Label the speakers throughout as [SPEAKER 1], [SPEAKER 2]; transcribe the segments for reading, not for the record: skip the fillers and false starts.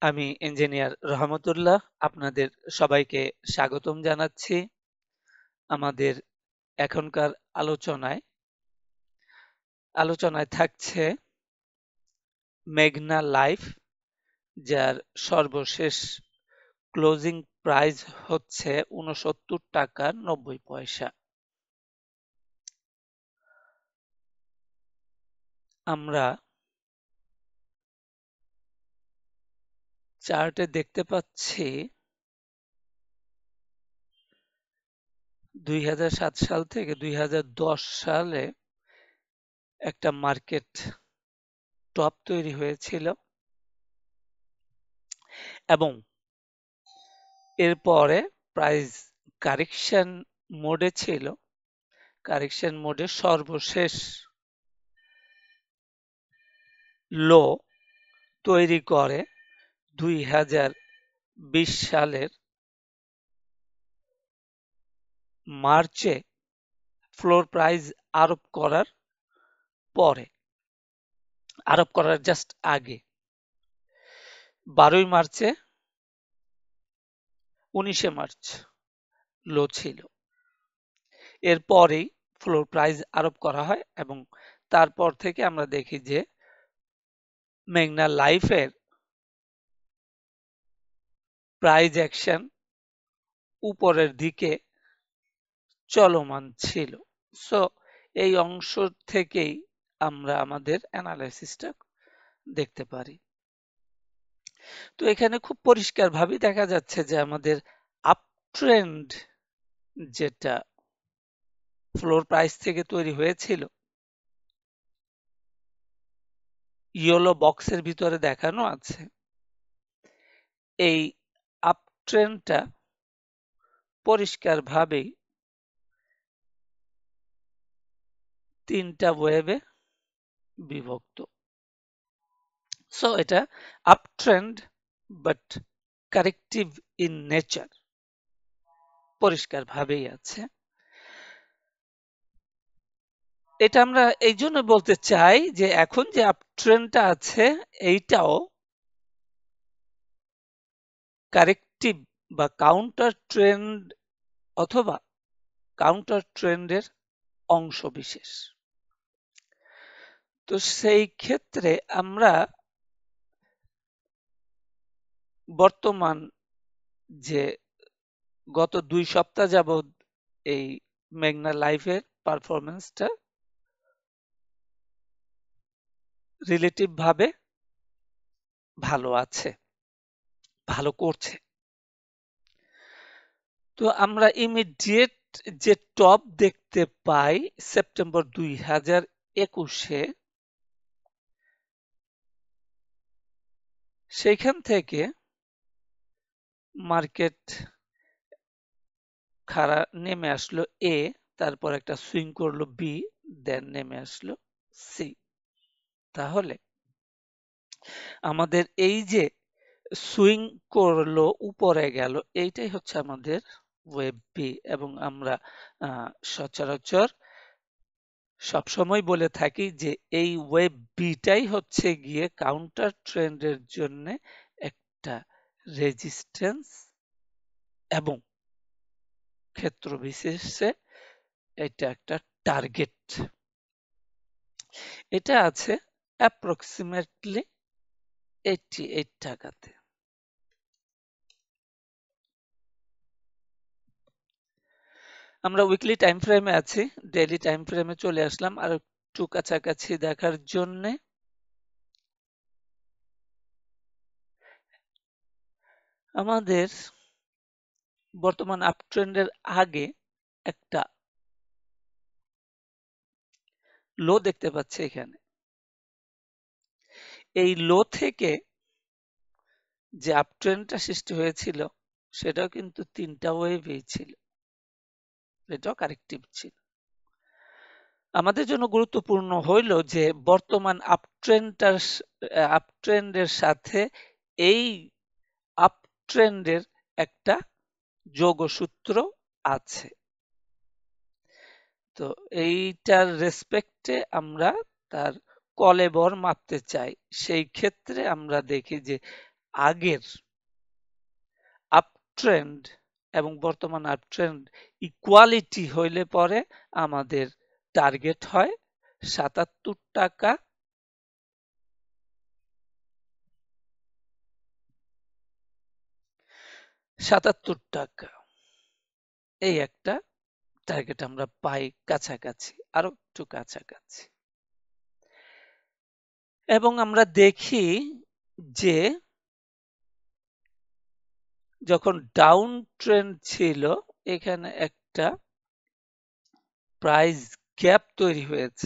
[SPEAKER 1] আমি ইঞ্জিনিয়ার রহমতুল্লাহ আপনাদের সবাইকে স্বাগতম জানাচ্ছি আমাদের এখনকার আলোচনায় থাকছে মেঘনা লাইফ যার সর্বশেষ ক্লোজিং প্রাইস হচ্ছে ৬৯ টাকা ৯০ পয়সা। আমরা চার্টে দেখতে পাচ্ছি ২০০৭ সাল থেকে ২০১০ সালে একটা মার্কেট টপ তৈরি হয়েছিল এবং এরপরে প্রাইস কারেকশন মোডে ছিল। কারেকশন মোডে সর্বশেষ লো তৈরি করে ২০২০ সালের মার্চে ফ্লোর প্রাইস আরোপ করার জাস্ট আগে ১২ মার্চে ১৯ মার্চ লো ছিল। এরপরেই ফ্লোর প্রাইস আরোপ করা হয় এবং তারপর থেকে আমরা দেখি যে মেঘনা লাইফের প্রাইস অ্যাকশন উপরের দিকে চলমান ছিল। সো এই অংশ থেকেই আমরা আমাদের অ্যানালাইসিসটা দেখতে পারি। তো এখানে খুব পরিষ্কারভাবে দেখা যাচ্ছে যে আমাদের আপ ট্রেন্ড যেটা ফ্লোর প্রাইস থেকে তৈরি হয়েছিল ইয়েলো বক্সের ভিতরে দেখানো আছে, এই আপ ট্রেন্ডটা পরিষ্কারভাবেই ৩টা ওয়েভে বিভক্ত। সো এটা up trend but corrective in nature, পরিষ্কারভাবেই আছে। এটা আমরা এই জন্য বলতে চাই যে এখন যে আপ ট্রেন্ডটা আছে এইটাও কারেক্টিভ বা কাউন্টার ট্রেন্ড অথবা কাউন্টার ট্রেন্ডের অংশ বিশেষ। তো সেই ক্ষেত্রে আমরা বর্তমান যে গত ২ সপ্তাহ যাবৎ এই মেঘনা লাইফের পারফরমেন্সটা রিলেটিভ ভাবে ভালো আছে, ভালো করছে। তো আমরা ইমিডিয়েট যে টপ দেখতে পাই সেপ্টেম্বর ২০২১-এ, সেইখান থেকে মার্কেট নেমে আসলো এ, তারপর একটা সুইং করলো বি, দেন নেমে আসলো সি। তাহলে আমাদের এই যে সুইং করলো উপরে গেল, এইটাই হচ্ছে আমাদের ওয়েভ বি এবং আমরা সচরাচর সবসময় বলে থাকি যে এই ওয়েভ বিটাই হচ্ছে গিয়ে কাউন্টার ট্রেন্ডের জন্য একটা রেজিস্ট্যান্স এবং ক্ষেত্র বিশেষে এটা একটা টার্গেট। এটা আছে অ্যাপ্রক্সিমেটলি 88 টাকাতে। আমরা উইকলি টাইম ফ্রেমে আছি, ডেইলি টাইম ফ্রেমে চলে আসলাম আর একটু কাছাকাছি দেখার জন্য। আমাদের বর্তমান আপ ট্রেন্ডের আগে একটা লো দেখতে পাচ্ছি এখানে। এই লো থেকে যে আপ ট্রেন্ডটা সৃষ্টি হয়েছিল সেটাও কিন্তু ৩টা ওয়েভেই ছিল, এটাও কারেক্টিভ ছিল। আমাদের জন্য গুরুত্বপূর্ণ হইল যে বর্তমান আপ ট্রেন্ডের সাথে এই আপ ট্রেন্ডের একটা যোগসূত্র আছে। তো এইটার রেসপেক্টে আমরা তার কলেবর মাপতে চাই। সেই ক্ষেত্রে আমরা দেখি যে আগের আপ ট্রেন্ড এবং বর্তমান আপ ট্রেন্ড ইকুয়ালিটি হইলে পরে আমাদের টার্গেট হয় ৭৭ টাকা ৭৭ টাকা এই একটা টার্গেট আমরা পাই কাছাকাছি, আরো একটু কাছাকাছি। এবং আমরা দেখি যে যখন ডাউন ট্রেন্ড ছিল এখানে একটা প্রাইস গ্যাপ তৈরি হয়েছে।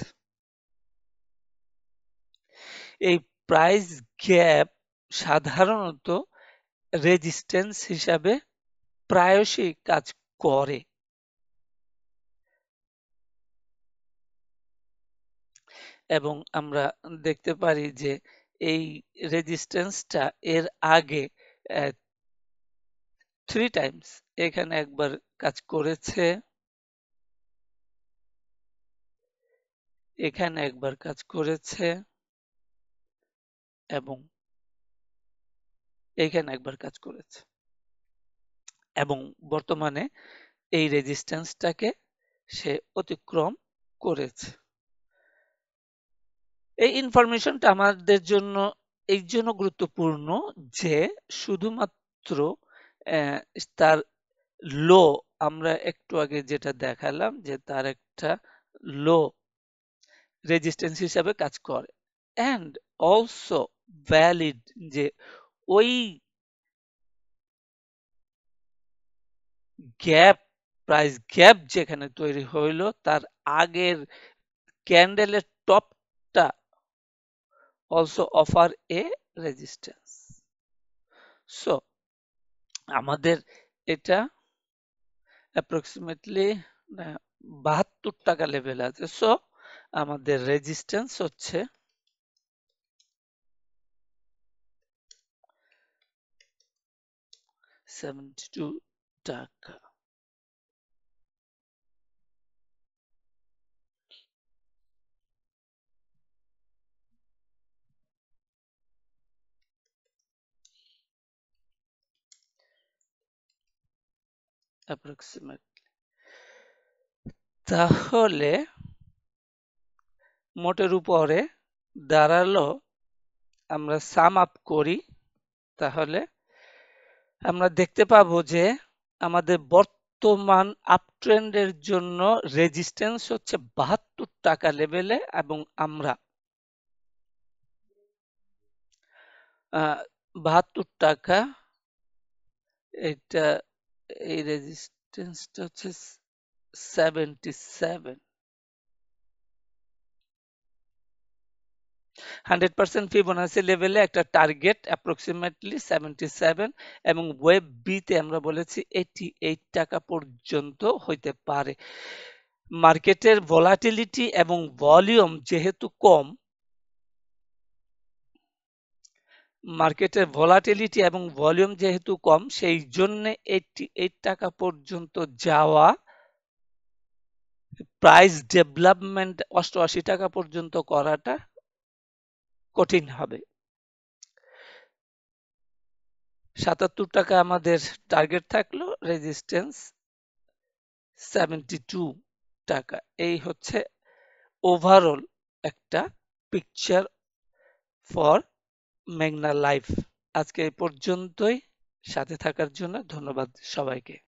[SPEAKER 1] এই প্রাইস গ্যাপ সাধারণত রেজিস্ট্যান্স হিসাবে প্রায়শই কাজ করে এবং আমরা দেখতে পারি যে এই রেজিস্ট্যান্সটা এর আগে 3 টাইমস এখানে একবার কাজ করেছে, এখানে একবার কাজ করেছে এবং এখানে একবার কাজ করেছে এবং বর্তমানে এই রেজিস্ট্যান্সটাকে সে অতিক্রম করেছে। এই ইনফরমেশনটা আমাদের জন্য এই জন্য গুরুত্বপূর্ণ যে শুধুমাত্র তার লো আমরা একটু আগে যেটা দেখালাম যে তার একটা লো রেজিস্ট্যান্স হিসাবে কাজ করে অ্যান্ড অলসো ভ্যালিড যে ওই গ্যাপ প্রাইস গ্যাপ যেখানে তৈরি হইলো তার আগের ক্যান্ডেলের টপটা also offer a resistance. So আমাদের এটা অ্যাপ্রক্সিমেটলি ৭২ টাকা লেভেল আছে। সো আমাদের রেজিস্ট্যান্স হচ্ছে 72 টাকা। অ্যাপ্রক্সিমেট তাহলে মোটের উপরে দাঁড়ালো আমরা সাম আপ করি তাহলে আমরা দেখতে পাবো যে আমাদের বর্তমান আপট্রেন্ডের জন্য রেজিস্ট্যান্স হচ্ছে ৭২ টাকা লেভেলে এবং আমরা ৭২ টাকা এটা এই রেজিস্ট্যান্সটা হচ্ছে 77 100% ফিবোনাসি লেভেলে একটা টার্গেট অ্যাপ্রক্সিমেটলি 77 এবং ওয়েব বি তে আমরা বলেছি 88 টাকা পর্যন্ত হইতে পারে। মার্কেটের ভলাটিলিটি এবং ভলিউম যেহেতু কম, মার্কেটের ভলাটিলিটি এবং ভলিউম যেহেতু কম সেই জন্য 88 টাকা পর্যন্ত যাওয়া প্রাইস ডেভেলপমেন্ট 88 টাকা পর্যন্ত করাটা কঠিন হবে। ৭৭ টাকা আমাদের টার্গেট থাকলো, রেজিস্ট্যান্স 72 টাকা। এই হচ্ছে ওভারঅল একটা পিকচার ফর মেঘনা লাইফ। আজকে এই পর্যন্তই, সাথে থাকার জন্য ধন্যবাদ সবাইকে।